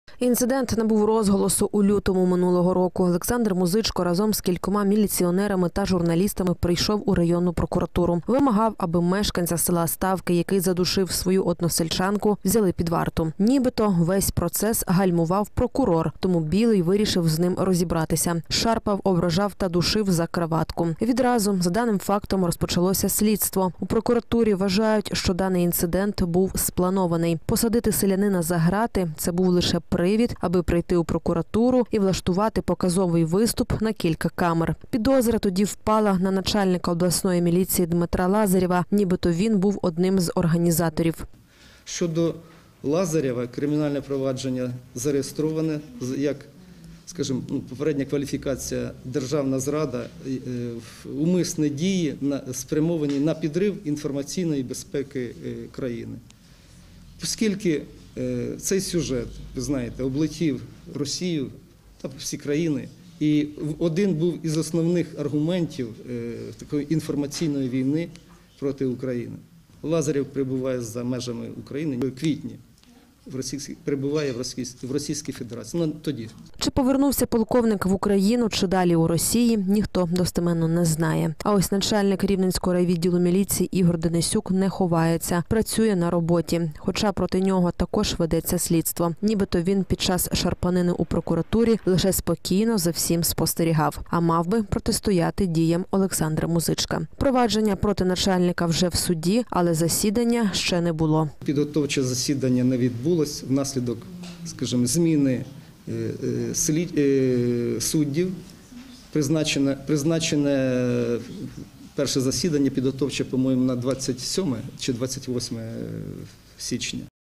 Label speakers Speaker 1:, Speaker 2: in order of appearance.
Speaker 1: Інцидент набув розголосу у лютому минулого року. Олександр Музичко разом з кількома міліціонерами та журналістами прийшов у районну прокуратуру. Вимагав, аби мешканця села Ставки, який задушив свою односельчанку, взяли під варту. Нібито весь процес гальмував прокурор, тому Білий вирішив з ним розібратися. Шарпав, ображав та душив за краватку. Відразу за даним фактом розпочалося слідство. У прокуратурі вважають, що даний інцидент був спланований. Посадити селянина за грати – це був лише привід, аби прийти у прокуратуру і влаштувати показовий виступ на кілька камер. Підозра тоді впала на начальника обласної міліції Дмитра Лазарєва, нібито він був одним з організаторів.
Speaker 2: Щодо Лазарєва, кримінальне провадження зареєстроване як, скажімо, попередня кваліфікація державна зрада, умисні дії спрямовані на підрив інформаційної безпеки країни. Оскільки цей сюжет, ви знаєте, облетів Росію та всі країни, і один був із основних аргументів такої інформаційної війни проти України. Лазарєв перебуває за межами України в квітні. Перебуває в Російській Федерації. Тоді.
Speaker 1: Чи повернувся полковник в Україну, чи далі у Росії, ніхто достеменно не знає. А ось начальник Рівненського райвідділу міліції Ігор Денисюк не ховається, працює на роботі. Хоча проти нього також ведеться слідство. Нібито він під час шарпанини у прокуратурі лише спокійно за всім спостерігав, а мав би протистояти діям Олександра Музичка. Провадження проти начальника вже в суді, але засідання ще не було.
Speaker 2: Підготовче засідання не відбулося внаслідок, скажімо, зміни суддів. Призначене перше засідання підготовче, по-моєму, на 27 чи 28 січня.